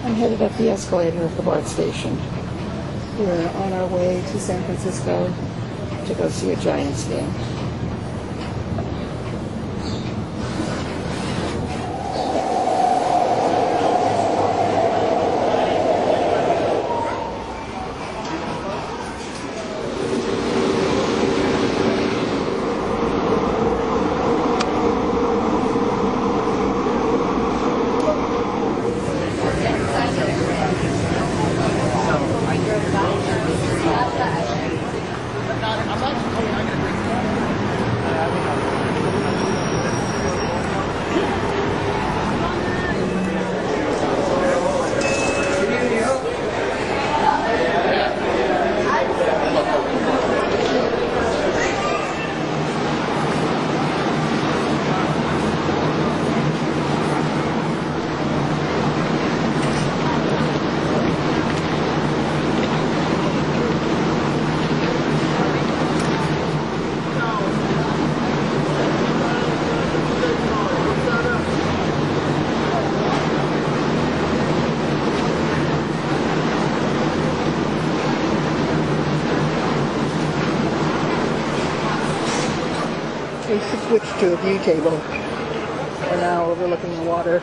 I'm headed up the escalator at the BART station. We're on our way to San Francisco to go see a Giants game. We switched to a view table. We're now overlooking the water.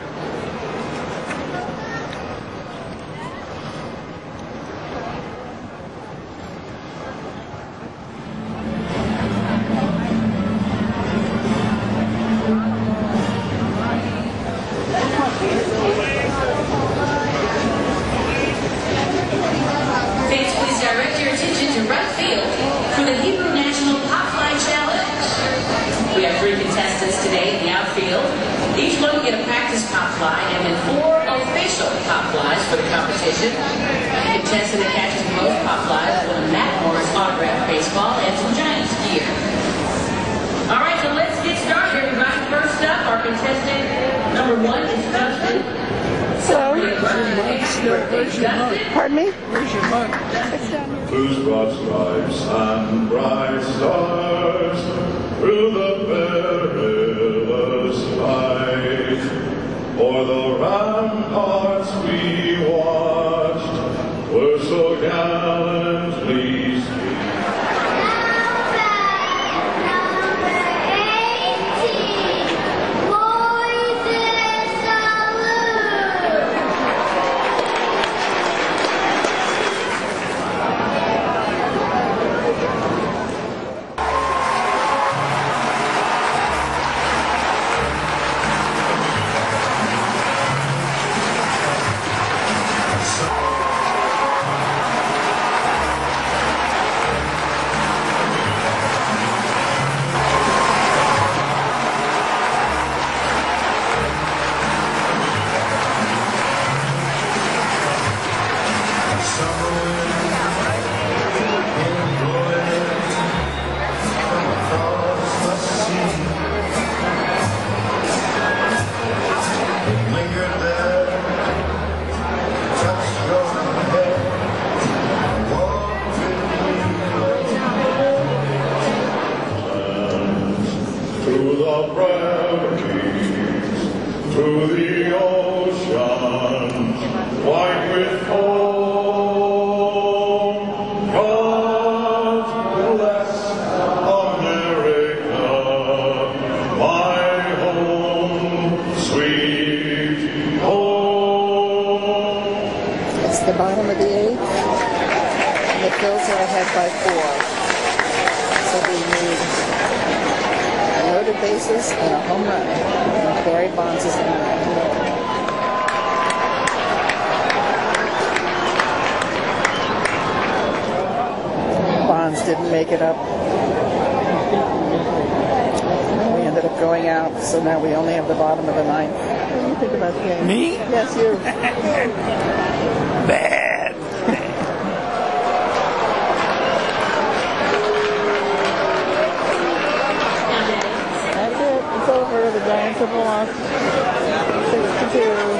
Fans, please direct your attention to right field for the Hebrew National Pop Fly Challenge. We have 3 contestants today in the outfield. Each one will get a practice pop fly and then 4 official pop flies for the competition. The contestant that catches the most pop flies will win a Matt Morris autographed baseball and some Giants gear. All right, so let's get started, everybody. First up, our contestant number 1 is Dustin. Hello. Pardon me? Where's your mug? Whose broad stripes and bright stars through the perilous fight, o'er the ramparts we watched, were so gallantly seen. To the ocean, white with foam, God bless America, my home, sweet home. It's the bottom of the 8th, and the Phillies are ahead by 4. So we need a loaded bases and a home run. And Barry Bonds is in the Bonds didn't make it up. We ended up going out, so now we only have the bottom of the 9th. What do you think about the game? Me? Yes, you. Bad. That's it. It's over. The Giants have lost 6-2.